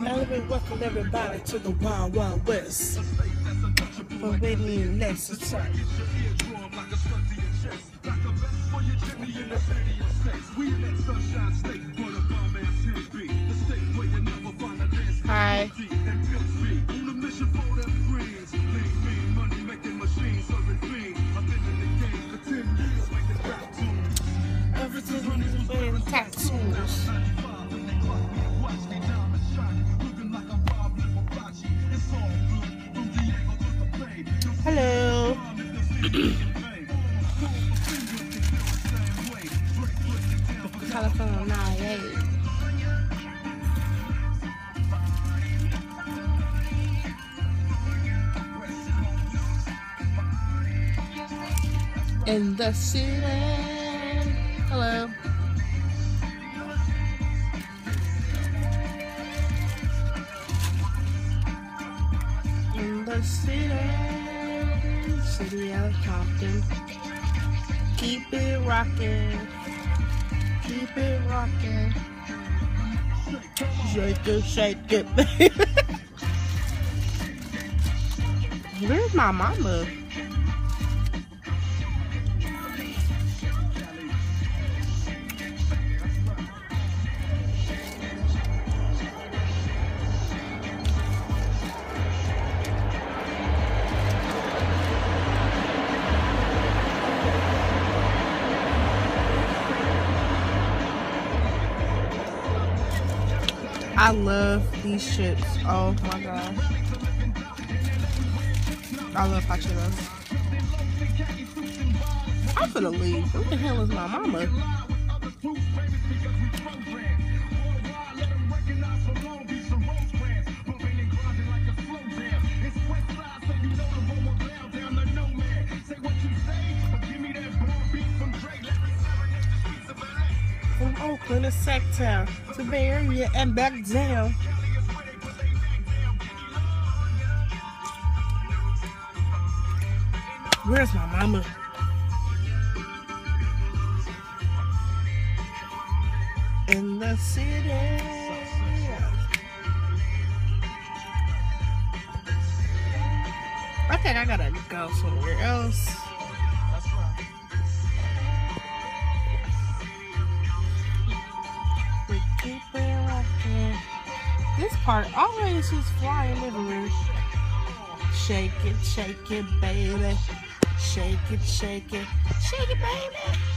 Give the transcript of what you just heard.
Elevate, welcome everybody to the Wild Wild West. For waiting next to time. Hi. Everything is wearing tattoos. Hello. California 98. In the city. Hello. In the city of Compton. Keep it rocking. Keep it rocking. Shake it, baby. Where's my mama? I love these chips. Oh my gosh. I love hot Cheetos. I'm finna leave. Who the hell is my mama? From Oakland to Sacktown to Bay Area and back down. Where's my mama? In the city. I think I gotta go somewhere else. This part always is flying everywhere. Shake it, baby. Shake it, baby.